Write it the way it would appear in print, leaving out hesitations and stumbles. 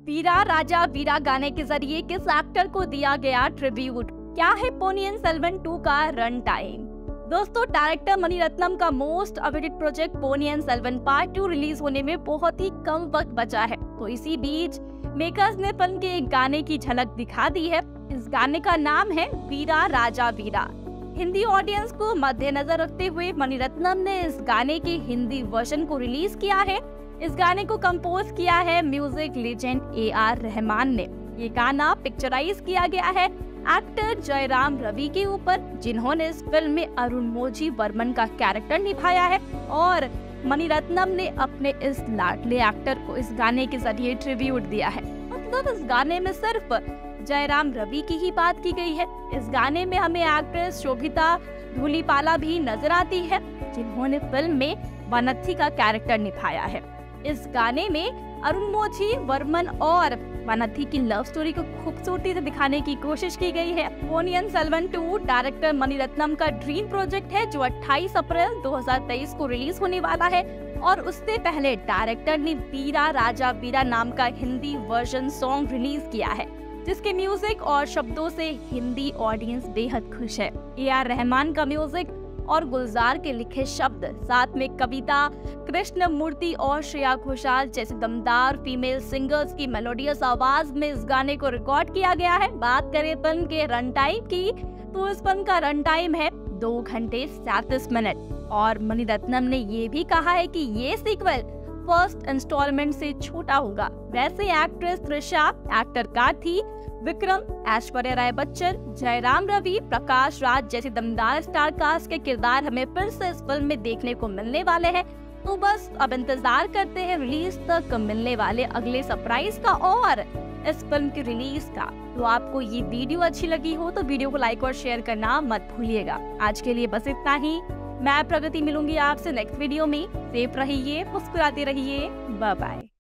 वीरा राजा वीरा गाने के जरिए किस एक्टर को दिया गया ट्रिब्यूट? क्या है पोनियन सेल्वन 2 का रन टाइम? दोस्तों, डायरेक्टर मणिरत्नम का most awaited project Ponniyin Selvan part 2 release होने में बहुत ही कम वक्त बचा है, तो इसी बीच मेकर्स ने फिल्म के एक गाने की झलक दिखा दी है। इस गाने का नाम है वीरा राजा वीरा। हिंदी ऑडियंस को मद्देनजर रखते हुए मणिरत्नम ने इस गाने के हिंदी वर्जन को रिलीज किया है। इस गाने को कंपोज किया है म्यूजिक लेजेंड AR रहमान ने। ये गाना पिक्चराइज किया गया है एक्टर जयराम रवि के ऊपर, जिन्होंने इस फिल्म में अरुणमोझी वर्मन का कैरेक्टर निभाया है, और मणिरत्नम ने अपने इस लाडले एक्टर को इस गाने के जरिए ट्रिब्यूट दिया है। मतलब इस गाने में सिर्फ जयराम रवि की ही बात की गई है। इस गाने में हमें एक्ट्रेस शोभिता धूलीपाला भी नजर आती है, जिन्होंने फिल्म में वनथी का कैरेक्टर निभाया है। इस गाने में अरुणमोझी वर्मन और वनथी की लव स्टोरी को खूबसूरती से दिखाने की कोशिश की गई है। पोनियन सेल्वन 2 डायरेक्टर मणिरत्नम का ड्रीम प्रोजेक्ट है, जो 28 अप्रैल 2023 को रिलीज होने वाला है, और उससे पहले डायरेक्टर ने वीरा राजा वीरा नाम का हिंदी वर्जन सॉन्ग रिलीज किया है, जिसके म्यूजिक और शब्दों से हिंदी ऑडियंस बेहद खुश है। AR रहमान का म्यूजिक और गुलजार के लिखे शब्द, साथ में कविता कृष्ण मूर्ति और श्रेया घोषाल जैसे दमदार फीमेल सिंगर्स की मेलोडियस आवाज में इस गाने को रिकॉर्ड किया गया है। बात करें फिल्म के रन टाइम की, तो इस फिल्म का रन टाइम है 2 घंटे 37 मिनट, और मणिरत्नम ने ये भी कहा है कि ये सीक्वल फर्स्ट इंस्टॉलमेंट से छोटा होगा। वैसे एक्ट्रेस त्रिशा, एक्टर कार्ति, विक्रम, ऐश्वर्या राय बच्चन, जयराम रवि, प्रकाश राज जैसे दमदार स्टार कास्ट के किरदार हमें फिर से इस फिल्म में देखने को मिलने वाले हैं। तो बस अब इंतजार करते हैं रिलीज तक मिलने वाले अगले सरप्राइज का और इस फिल्म की रिलीज का। तो आपको ये वीडियो अच्छी लगी हो तो वीडियो को लाइक और शेयर करना मत भूलिएगा। आज के लिए बस इतना ही। मैं प्रगति मिलूंगी आपसे नेक्स्ट वीडियो में। सेफ रहिए, मुस्कुराते रहिए। Bye bye.